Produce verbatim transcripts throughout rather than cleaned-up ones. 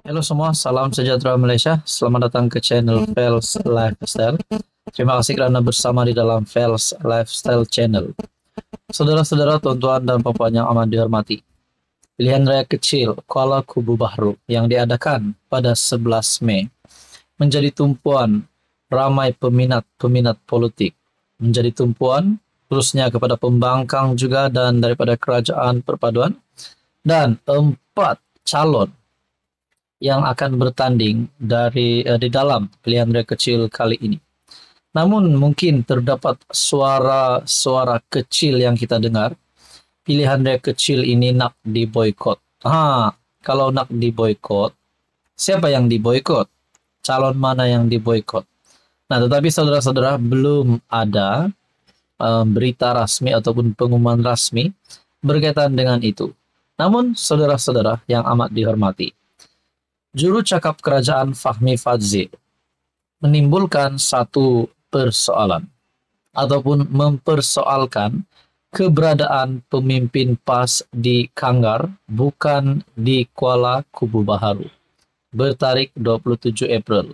Halo semua, salam sejahtera Malaysia. Selamat datang ke channel Fels Lifestyle. Terima kasih kerana bersama di dalam Fels Lifestyle Channel. Saudara-saudara, tuan-tuan dan puan-puan yang amat dihormati, pilihan raya kecil Kuala Kubu Baharu yang diadakan pada sebelas Mei menjadi tumpuan ramai peminat-peminat politik, menjadi tumpuan khususnya kepada pembangkang juga dan daripada kerajaan perpaduan, dan empat calon yang akan bertanding dari uh, di dalam pilihan raya kecil kali ini. Namun mungkin terdapat suara-suara kecil yang kita dengar, pilihan raya kecil ini nak diboikot. Ha, kalau nak diboikot, siapa yang diboikot? Calon mana yang diboikot? Nah, tetapi saudara-saudara, belum ada uh, berita rasmi ataupun pengumuman rasmi berkaitan dengan itu. Namun saudara-saudara yang amat dihormati, juru cakap kerajaan Fahmi Fadzil menimbulkan satu persoalan ataupun mempersoalkan keberadaan pemimpin P A S di Kanggar bukan di Kuala Kubu Baharu bertarikh dua puluh tujuh April.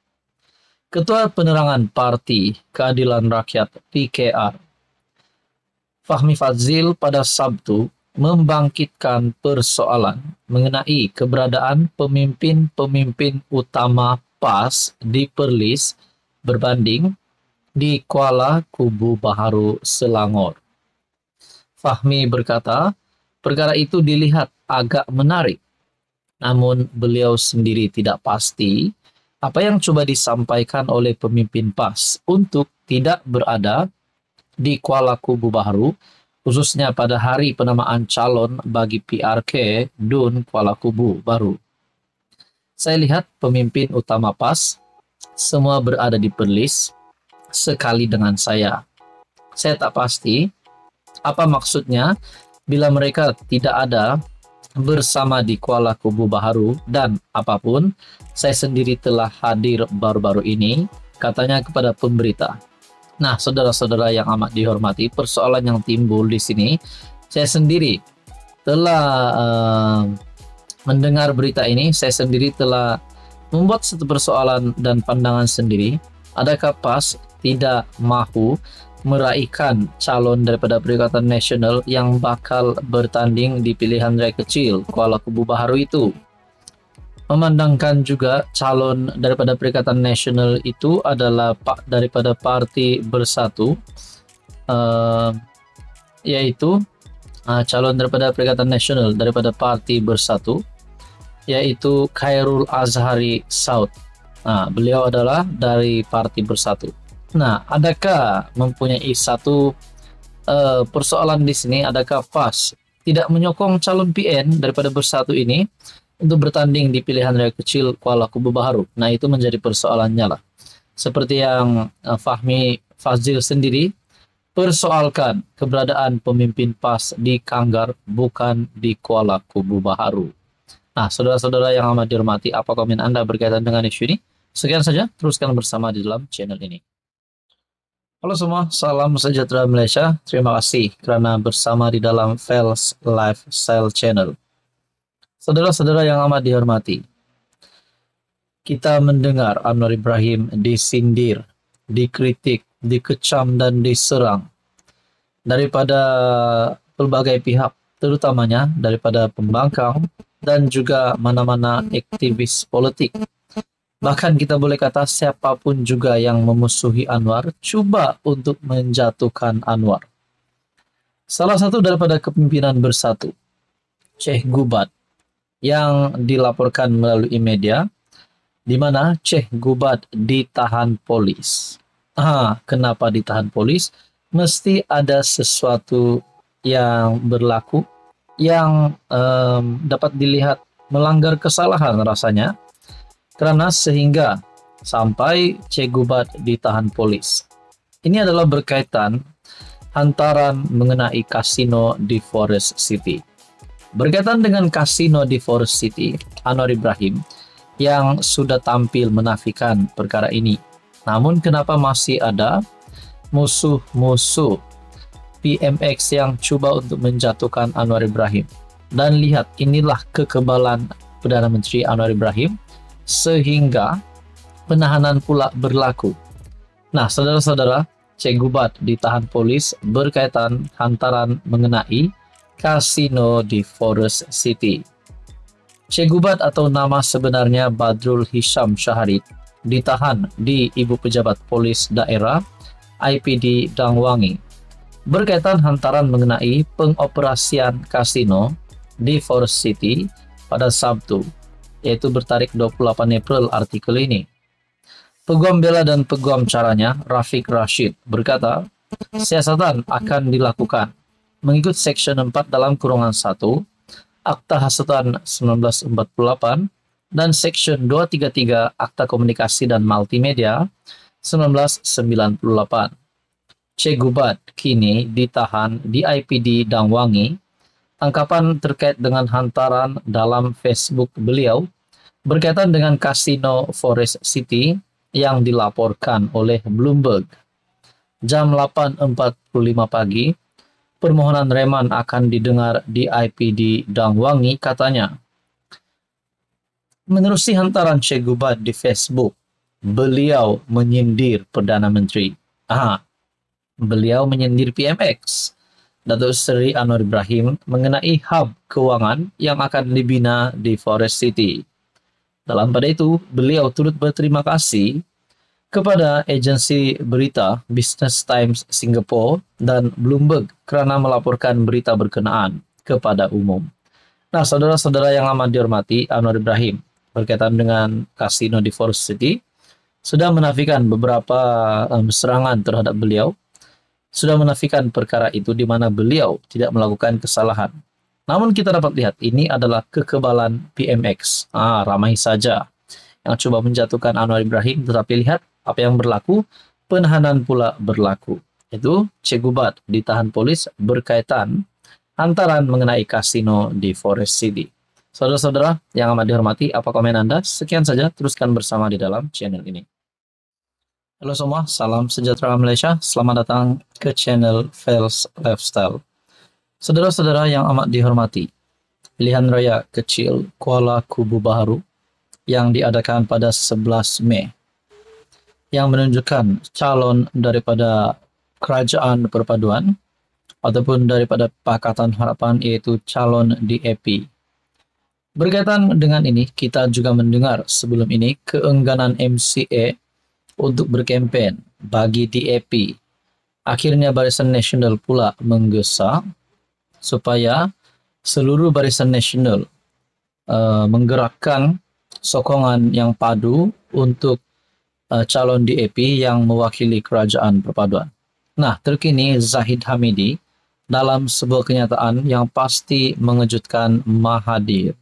Ketua Penerangan Parti Keadilan Rakyat P K R Fahmi Fadzil pada Sabtu membangkitkan persoalan mengenai keberadaan pemimpin-pemimpin utama P A S di Perlis berbanding di Kuala Kubu Baharu, Selangor. Fahmi berkata, perkara itu dilihat agak menarik, namun beliau sendiri tidak pasti apa yang coba disampaikan oleh pemimpin P A S untuk tidak berada di Kuala Kubu Baharu, khususnya pada hari penamaan calon bagi P R K Dun Kuala Kubu Baru. Saya lihat pemimpin utama P A S semua berada di Perlis sekali dengan saya. Saya tak pasti apa maksudnya bila mereka tidak ada bersama di Kuala Kubu Baharu, dan apapun, saya sendiri telah hadir baru-baru ini, katanya kepada pemberita. Nah, saudara-saudara yang amat dihormati, persoalan yang timbul di sini, saya sendiri telah uh, mendengar berita ini, saya sendiri telah membuat satu persoalan dan pandangan sendiri. Adakah P A S tidak mahu meraihkan calon daripada Perikatan Nasional yang bakal bertanding di pilihan raya kecil Kuala Kubu Baharu itu? Memandangkan juga calon daripada Perikatan Nasional itu adalah pak daripada Parti Bersatu, uh, yaitu uh, calon daripada Perikatan Nasional daripada Parti Bersatu, yaitu Khairul Azhari Saud. Nah, beliau adalah dari Parti Bersatu. Nah, adakah mempunyai satu uh, persoalan di sini? Adakah P A S tidak menyokong calon P N daripada Bersatu ini untuk bertanding di pilihan raya kecil Kuala Kubu Baharu? Nah, itu menjadi persoalannya lah. Seperti yang uh, Fahmi Fadzil sendiri persoalkan keberadaan pemimpin P A S di Kanggar bukan di Kuala Kubu Baharu. Nah, saudara-saudara yang amat dihormati, apa komen Anda berkaitan dengan isu ini? Sekian saja, teruskan bersama di dalam channel ini. Halo semua, salam sejahtera Malaysia. Terima kasih kerana bersama di dalam Fels Lifestyle Channel. Saudara-saudara yang amat dihormati, kita mendengar Anwar Ibrahim disindir, dikritik, dikecam dan diserang daripada pelbagai pihak, terutamanya daripada pembangkang dan juga mana-mana aktivis politik. Bahkan kita boleh kata siapapun juga yang memusuhi Anwar cuba untuk menjatuhkan Anwar. Salah satu daripada kepimpinan Bersatu, Sheikh Gubad, yang dilaporkan melalui media, di mana Sheikh Gubad ditahan polis. Ah, kenapa ditahan polis? Mesti ada sesuatu yang berlaku yang um, dapat dilihat melanggar kesalahan rasanya, kerana sehingga sampai Sheikh Gubad ditahan polis. Ini adalah berkaitan hantaran mengenai kasino di Forest City. Berkaitan dengan kasino di Forest City, Anwar Ibrahim yang sudah tampil menafikan perkara ini. Namun kenapa masih ada musuh-musuh P M X yang cuba untuk menjatuhkan Anwar Ibrahim? Dan lihat, inilah kekebalan Perdana Menteri Anwar Ibrahim sehingga penahanan pula berlaku. Nah, saudara-saudara, Cek Gubat ditahan polis berkaitan hantaran mengenai kasino di Forest City. Cek Gubat atau nama sebenarnya Badrul Hisham Syaharit ditahan di Ibu Pejabat Polis Daerah I P D Dangwangi berkaitan hantaran mengenai pengoperasian kasino di Forest City pada Sabtu, yaitu bertarik dua puluh delapan April artikel ini. Peguam bela dan peguam caranya, Rafiq Rashid, berkata, siasatan akan dilakukan mengikut Section empat dalam kurungan satu Akta Hasutan seribu sembilan ratus empat puluh delapan dan Section dua ratus tiga puluh tiga Akta Komunikasi dan Multimedia seribu sembilan ratus sembilan puluh delapan. Cek Gubat kini ditahan di I P D Dangwangi. Tangkapan terkait dengan hantaran dalam Facebook beliau berkaitan dengan kasino Forest City yang dilaporkan oleh Bloomberg. Jam delapan empat puluh lima pagi, permohonan reman akan didengar di I P D Dangwangi, katanya. Menerusi hantaran Cek Gubat di Facebook, beliau menyindir Perdana Menteri. Aha, beliau menyindir P M X, Datuk Seri Anwar Ibrahim, mengenai hub keuangan yang akan dibina di Forest City. Dalam pada itu, beliau turut berterima kasih kepada agensi berita Business Times Singapore dan Bloomberg kerana melaporkan berita berkenaan kepada umum. Nah, saudara-saudara yang amat dihormati, Anwar Ibrahim berkaitan dengan kasino di Forest City sudah menafikan beberapa um, serangan terhadap beliau, sudah menafikan perkara itu di mana beliau tidak melakukan kesalahan. Namun kita dapat lihat ini adalah kekebalan P M X. Ah, ramai saja yang coba menjatuhkan Anwar Ibrahim, tetapi lihat apa yang berlaku, penahanan pula berlaku. Itu Cek Gubat ditahan polis berkaitan hantaran mengenai kasino di Forest City. Saudara-saudara yang amat dihormati, apa komen Anda? Sekian saja, teruskan bersama di dalam channel ini. Halo semua, salam sejahtera Malaysia. Selamat datang ke channel Fels Lifestyle. Saudara-saudara yang amat dihormati, pilihan raya kecil Kuala Kubu Baharu yang diadakan pada sebelas Mei yang menunjukkan calon daripada Kerajaan Perpaduan ataupun daripada Pakatan Harapan, yaitu calon D A P. Berkaitan dengan ini, kita juga mendengar sebelum ini keengganan M C A untuk berkempen bagi D A P. Akhirnya Barisan Nasional pula menggesa supaya seluruh Barisan Nasional uh, menggerakkan sokongan yang padu untuk uh, calon D A P yang mewakili Kerajaan Perpaduan. Nah, terkini Zahid Hamidi dalam sebuah kenyataan yang pasti mengejutkan Mahathir.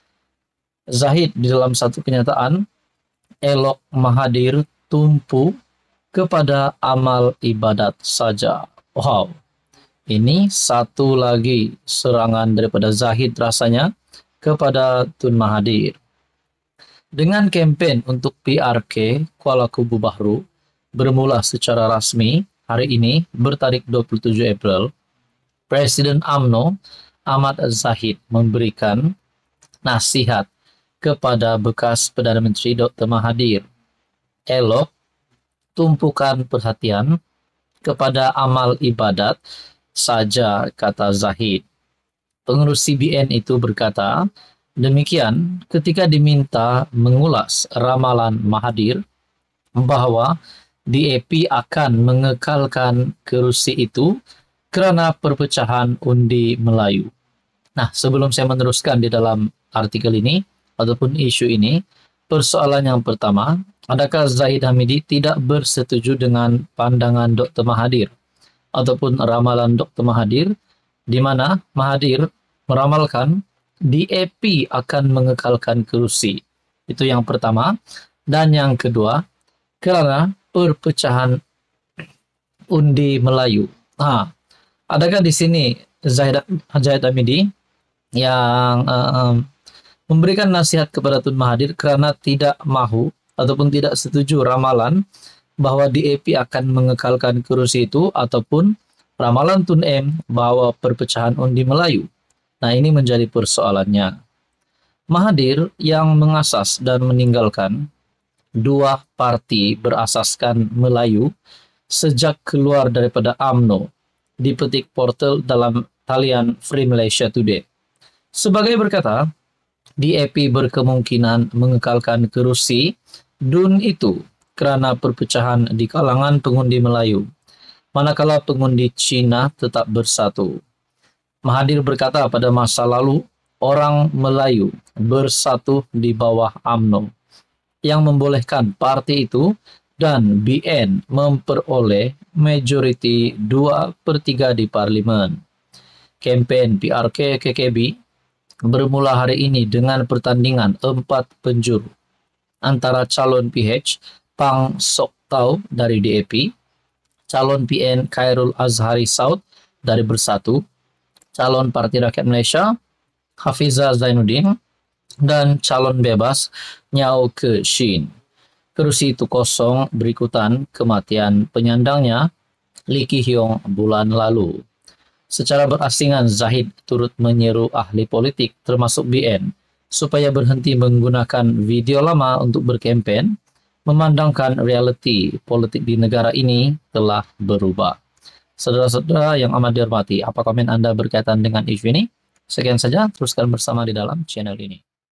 Zahid di dalam satu kenyataan elok Mahathir tumpu kepada amal ibadat saja. Wow. Ini satu lagi serangan daripada Zahid rasanya kepada Tun Mahathir. Dengan kempen untuk P R K Kuala Kubu Baharu bermula secara rasmi hari ini bertarik dua puluh tujuh April, Presiden U M N O Ahmad Zahid memberikan nasihat kepada bekas Perdana Menteri Doktor Mahathir. Elok tumpukan perhatian kepada amal ibadat saja, kata Zahid. Pengurus C B N itu berkata demikian ketika diminta mengulas ramalan Mahathir bahawa D A P akan mengekalkan kerusi itu kerana perpecahan undi Melayu. Nah, sebelum saya meneruskan di dalam artikel ini ataupun isu ini, persoalan yang pertama, adakah Zahid Hamidi tidak bersetuju dengan pandangan Doktor Mahathir ataupun ramalan Doktor Mahathir, di mana Mahathir meramalkan D A P akan mengekalkan kerusi. Itu yang pertama. Dan yang kedua, kerana perpecahan undi Melayu. Ha, adakah di sini Zahid, Zahid Hamidi yang uh, um, memberikan nasihat kepada Tun Mahathir kerana tidak mahu ataupun tidak setuju ramalan bahawa D A P akan mengekalkan kerusi itu, ataupun ramalan Tun M bahawa perpecahan undi Melayu? Nah, ini menjadi persoalannya. Mahathir yang mengasas dan meninggalkan dua parti berasaskan Melayu sejak keluar daripada U M N O, dipetik portal dalam talian Free Malaysia Today. Sebagai berkata, D A P berkemungkinan mengekalkan kerusi D U N itu kerana perpecahan di kalangan pengundi Melayu, manakala pengundi Cina tetap bersatu. Mahathir berkata pada masa lalu, orang Melayu bersatu di bawah U M N O, yang membolehkan parti itu dan B N memperoleh majoriti dua per tiga di parlimen. Kempen P R K K K B bermula hari ini dengan pertandingan empat penjuru antara calon P H Pang Sok Tau dari D A P, calon P N Khairul Azhari Saud dari Bersatu, calon Parti Rakyat Malaysia Hafizah Zainuddin, dan calon bebas Nyau Ke Shin. Kerusi itu kosong berikutan kematian penyandangnya Lee Ki Hiong bulan lalu. Secara berasingan, Zahid turut menyeru ahli politik termasuk B N supaya berhenti menggunakan video lama untuk berkempen, memandangkan realiti politik di negara ini telah berubah. Saudara-saudara yang amat dihormati, apa komen Anda berkaitan dengan isu ini? Sekian saja, teruskan bersama di dalam channel ini.